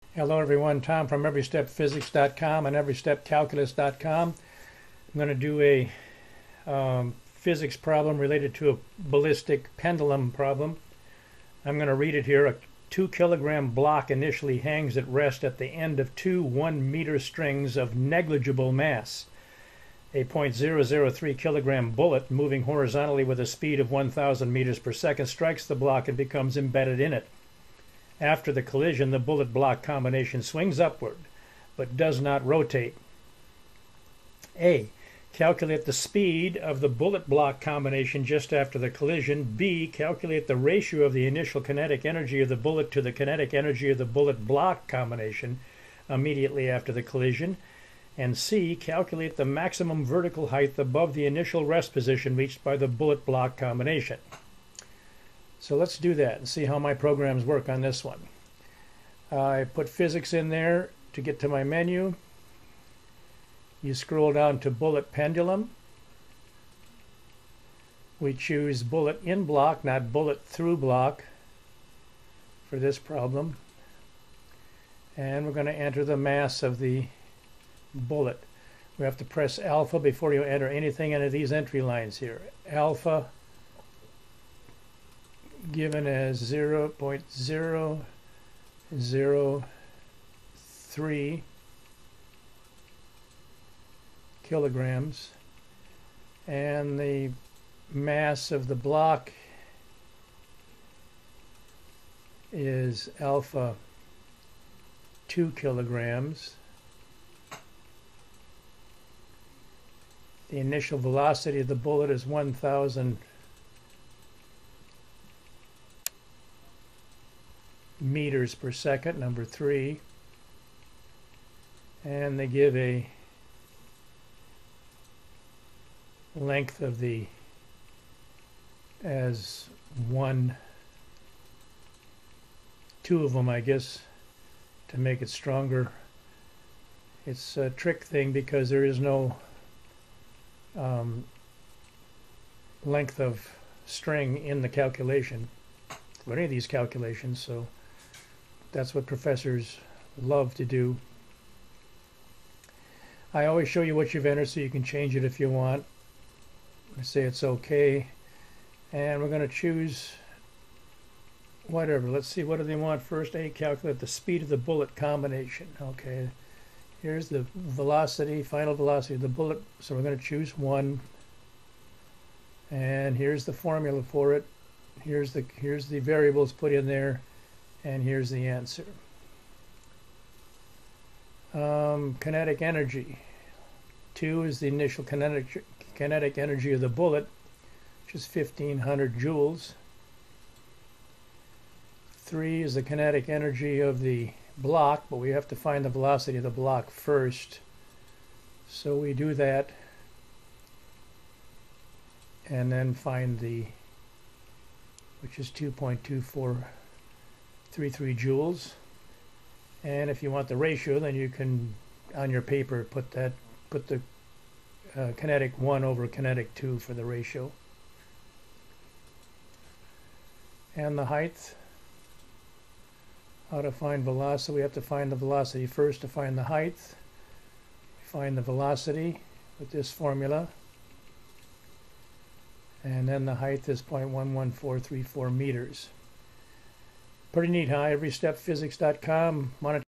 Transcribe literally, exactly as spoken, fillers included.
Hello everyone, Tom from every step physics dot com and every step calculus dot com. I'm going to do a um, physics problem related to a ballistic pendulum problem. I'm going to read it here. A two kilogram block initially hangs at rest at the end of two one meter strings of negligible mass. A zero point zero zero three kilogram bullet moving horizontally with a speed of one thousand meters per second strikes the block and becomes embedded in it. After the collision, the bullet block combination swings upward, but does not rotate. A. Calculate the speed of the bullet block combination just after the collision. B. Calculate the ratio of the initial kinetic energy of the bullet to the kinetic energy of the bullet block combination immediately after the collision. And C. Calculate the maximum vertical height above the initial rest position reached by the bullet block combination. So let's do that and see how my programs work on this one. Uh, I put physics in there to get to my menu. You scroll down to bullet pendulum. We choose bullet in block, not bullet through block for this problem. And we're going to enter the mass of the bullet. We have to press alpha before you enter anything into these entry lines here. Alpha given as zero point zero zero three kilograms, and the mass of the block is alpha two kilograms. The initial velocity of the bullet is one thousand meters per second, number three. And they give a length of the as one, two of them, I guess, to make it stronger. It's a trick thing because there is no um, length of string in the calculation for any of these calculations, so that's what professors love to do. I always show you what you've entered so you can change it if you want. I say it's okay, and we're going to choose whatever. Let's see, what do they want first? A, calculate the speed of the bullet combination. Okay, here's the velocity, final velocity of the bullet, so we're going to choose one, and here's the formula for it. Here's the here's the variables put in there, and here's the answer. Um, kinetic energy. Two is the initial kinetic kinetic energy of the bullet, which is fifteen hundred joules. Three is the kinetic energy of the block, but we have to find the velocity of the block first. So we do that, and then find the, which is two point two four three three joules. And if you want the ratio, then you can, on your paper, put that, put the uh, kinetic one over kinetic two for the ratio. And the height, how to find velocity. We have to find the velocity first to find the height. Find the velocity with this formula. And then the height is zero point one one four three four meters. Pretty neat, huh? every step physics dot com.